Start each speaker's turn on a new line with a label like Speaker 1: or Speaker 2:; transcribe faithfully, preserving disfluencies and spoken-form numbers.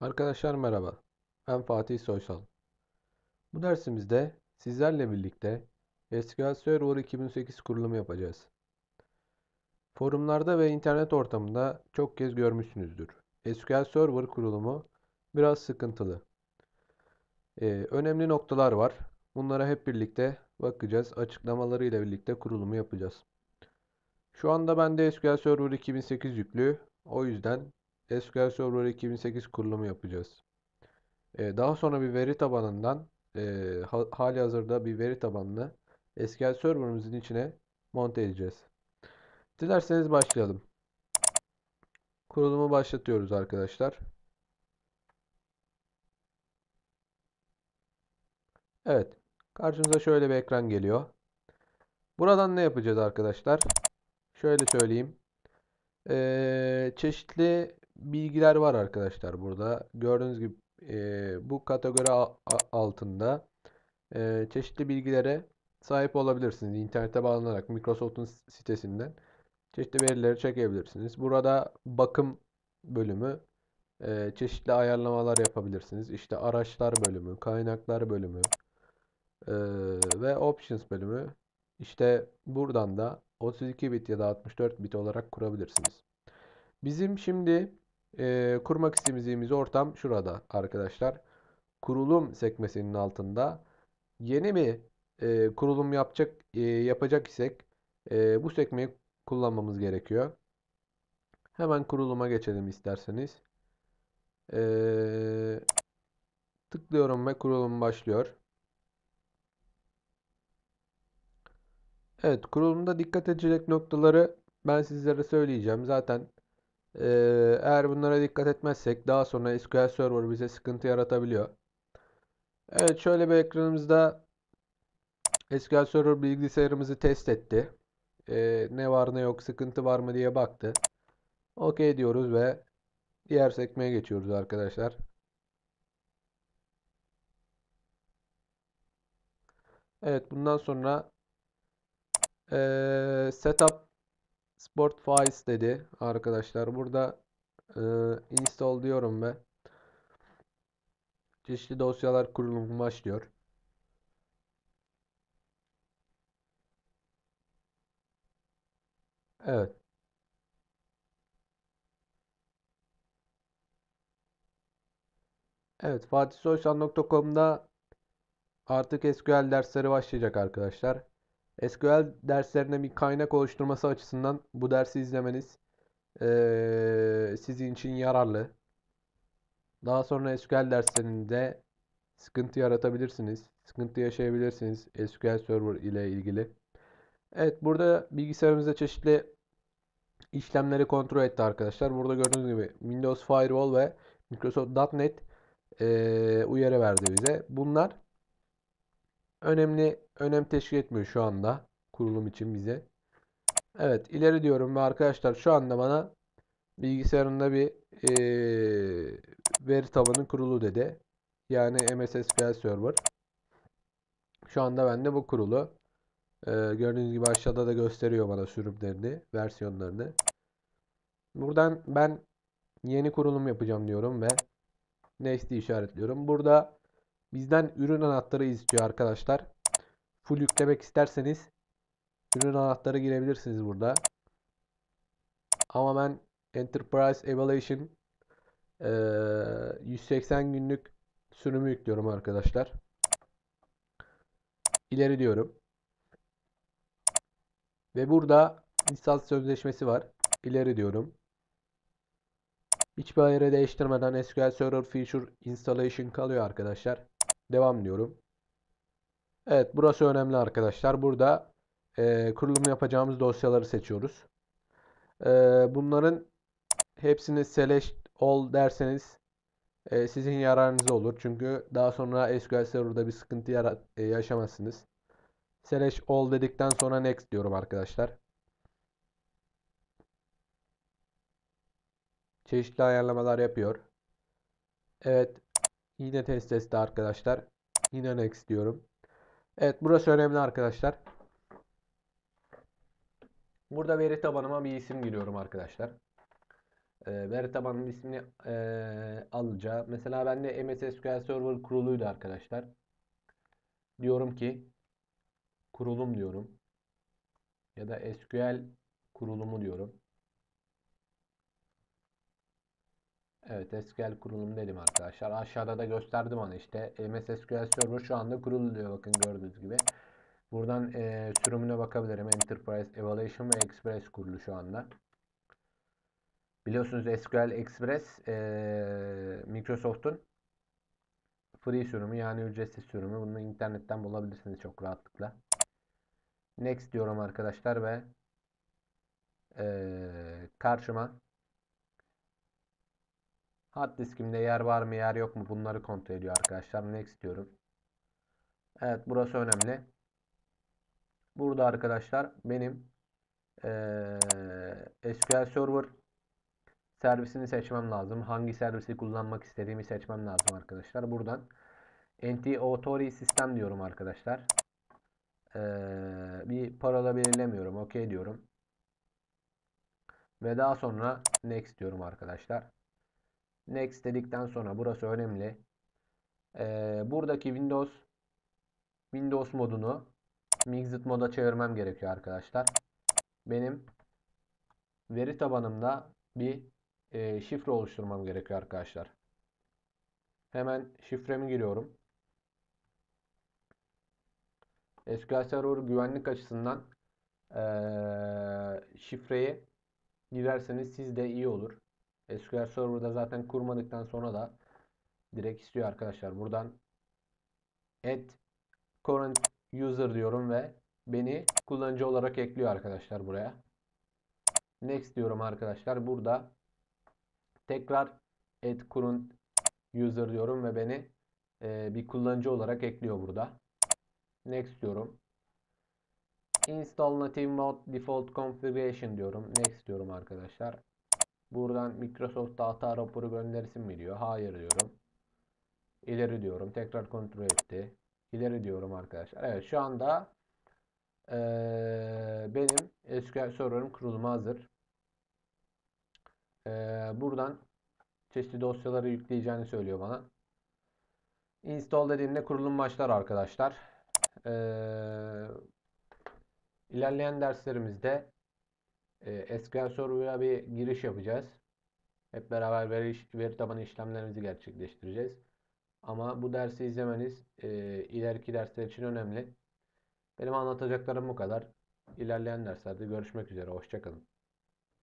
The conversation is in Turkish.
Speaker 1: Arkadaşlar merhaba. Ben Fatih Soysal. Bu dersimizde sizlerle birlikte S Q L Server iki bin sekiz kurulumu yapacağız. Forumlarda ve internet ortamında çok kez görmüşsünüzdür. S Q L Server kurulumu biraz sıkıntılı. Ee, önemli noktalar var. Bunlara hep birlikte bakacağız. Açıklamalarıyla birlikte kurulumu yapacağız. Şu anda bende S Q L Server iki bin sekiz yüklü. O yüzden S Q L Server iki bin sekiz kurulumu yapacağız. Ee, daha sonra bir veri tabanından e, ha- hali hazırda bir veri tabanını S Q L Server'ımızın içine monte edeceğiz. Dilerseniz başlayalım. Kurulumu başlatıyoruz arkadaşlar. Evet. Karşınıza şöyle bir ekran geliyor. Buradan ne yapacağız arkadaşlar? Şöyle söyleyeyim. Ee, çeşitli bilgiler var arkadaşlar burada. Gördüğünüz gibi e, bu kategori a- a- altında e, çeşitli bilgilere sahip olabilirsiniz. İnternete bağlanarak Microsoft'un sitesinden çeşitli verileri çekebilirsiniz. Burada bakım bölümü, e, çeşitli ayarlamalar yapabilirsiniz. İşte araçlar bölümü, kaynaklar bölümü e, ve options bölümü. İşte buradan da otuz iki bit ya da altmış dört bit olarak kurabilirsiniz. Bizim şimdi e, kurmak istediğimiz ortam şurada arkadaşlar. Kurulum sekmesinin altında yeni bir e, kurulum yapacak e, yapacak isek e, bu sekmeyi kullanmamız gerekiyor. Hemen kuruluma geçelim isterseniz. Ee, tıklıyorum ve kurulum başlıyor. Evet, kurulumda dikkat edilecek noktaları ben sizlere söyleyeceğim. Zaten ee, eğer bunlara dikkat etmezsek daha sonra S Q L Server bize sıkıntı yaratabiliyor. Evet, şöyle bir ekranımızda S Q L Server bilgisayarımızı test etti. Ee, ne var ne yok, sıkıntı var mı diye baktı. OK diyoruz ve diğer sekmeye geçiyoruz arkadaşlar. Evet, bundan sonra ee, Setup Sport Files dedi arkadaşlar. Burada e, install diyorum ve çeşitli dosyalar kurulumu başlıyor. Evet. Evet, fatih soysal nokta com'da artık S Q L dersleri başlayacak arkadaşlar. S Q L derslerine bir kaynak oluşturması açısından bu dersi izlemeniz e, sizin için yararlı. Daha sonra S Q L derslerinde sıkıntı yaratabilirsiniz. Sıkıntı yaşayabilirsiniz S Q L Server ile ilgili. Evet, burada bilgisayarımızda çeşitli işlemleri kontrol etti arkadaşlar. Burada gördüğünüz gibi Windows Firewall ve Microsoft nokta net eee, uyarı verdi bize. Bunlar önemli önem teşkil etmiyor şu anda kurulum için bize. Evet, ileri diyorum ve arkadaşlar şu anda bana bilgisayarında bir eee, veri tabanı kurulu dedi. Yani M S S Q L Server. Şu anda bende bu kurulu. Eee, gördüğünüz gibi aşağıda da gösteriyor bana sürümlerini, versiyonlarını. Buradan ben yeni kurulum yapacağım diyorum ve Next'i işaretliyorum. Burada bizden ürün anahtarı istiyor arkadaşlar. Full yüklemek isterseniz ürün anahtarı girebilirsiniz burada. Ama ben Enterprise Evaluation eee, yüz seksen günlük sürümü yüklüyorum arkadaşlar. İleri diyorum. Ve burada lisans sözleşmesi var. İleri diyorum. Hiçbir ayarı değiştirmeden S Q L Server Feature Installation kalıyor arkadaşlar. Devam diyorum. Evet, burası önemli arkadaşlar. Burada e, kurulum yapacağımız dosyaları seçiyoruz. E, bunların hepsini select all derseniz e, sizin yararınıza olur. Çünkü daha sonra S Q L Server'da bir sıkıntı yara- e, yaşamazsınız. Select all dedikten sonra next diyorum arkadaşlar. Çeşitli ayarlamalar yapıyor. Evet, yine test testi arkadaşlar. Yine next diyorum. Evet, burası önemli arkadaşlar. Burada veri tabanıma bir isim giriyorum arkadaşlar. e, veri tabanının ismini e, alacağı. Mesela bende M S S Q L Server kuruluydu arkadaşlar. Diyorum ki kurulum diyorum. Ya da S Q L kurulumu diyorum. Evet, S Q L kurulum dedim arkadaşlar. Aşağıda da gösterdim bana işte. M S S Q L Server şu anda kuruluyor, bakın gördüğünüz gibi. Buradan e, sürümüne bakabilirim. Enterprise Evaluation ve Express kurulu şu anda. Biliyorsunuz S Q L Express e, Microsoft'un free sürümü, yani ücretsiz sürümü. Bunu internetten bulabilirsiniz çok rahatlıkla. Next diyorum arkadaşlar ve e, karşıma hard diskimde yer var mı yer yok mu bunları kontrol ediyor arkadaşlar. Next diyorum. Evet, burası önemli. Burada arkadaşlar benim e, S Q L Server servisini seçmem lazım. Hangi servisi kullanmak istediğimi seçmem lazım arkadaşlar. Buradan Entity Authority System diyorum arkadaşlar. Ee, bir parola belirlemiyorum. OK diyorum. Ve daha sonra Next diyorum arkadaşlar. Next dedikten sonra burası önemli. Ee, buradaki Windows Windows modunu Mixed moda çevirmem gerekiyor arkadaşlar. Benim veri tabanımda bir e, şifre oluşturmam gerekiyor arkadaşlar. Hemen şifremi giriyorum. S Q L Server güvenlik açısından ee, şifreyi girerseniz siz de iyi olur. S Q L Server'da zaten kurmadıktan sonra da direkt istiyor arkadaşlar. Buradan add current user diyorum ve beni kullanıcı olarak ekliyor arkadaşlar buraya. Next diyorum arkadaşlar. Burada tekrar add current user diyorum ve beni e, bir kullanıcı olarak ekliyor burada. Next diyorum. Install native mode default configuration diyorum. Next diyorum arkadaşlar. Buradan Microsoft data raporu göndersin mi diyor. Hayır diyorum. İleri diyorum. Tekrar kontrol etti. İleri diyorum arkadaşlar. Evet, şu anda ee, benim S Q L Server'ım kuruluma hazır. Ee, buradan çeşitli dosyaları yükleyeceğini söylüyor bana. Install dediğimde kurulum başlar arkadaşlar. Ee, ilerleyen derslerimizde e, S Q L Server'a bir giriş yapacağız. Hep beraber veri, veri tabanı işlemlerimizi gerçekleştireceğiz. Ama bu dersi izlemeniz e, ileriki dersler için önemli. Benim anlatacaklarım bu kadar. İlerleyen derslerde görüşmek üzere. Hoşça kalın.